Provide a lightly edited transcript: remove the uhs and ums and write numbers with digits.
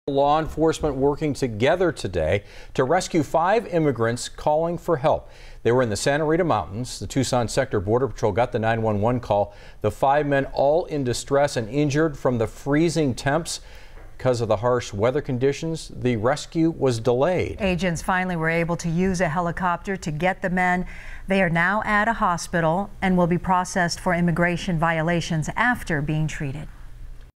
Law enforcement working together today to rescue 5 immigrants calling for help. They were in the Santa Rita Mountains. The Tucson Sector Border Patrol got the 911 call. The 5 men all in distress and injured from the freezing temps. Because of the harsh weather conditions, the rescue was delayed. Agents finally were able to use a helicopter to get the men. They are now at a hospital and will be processed for immigration violations after being treated.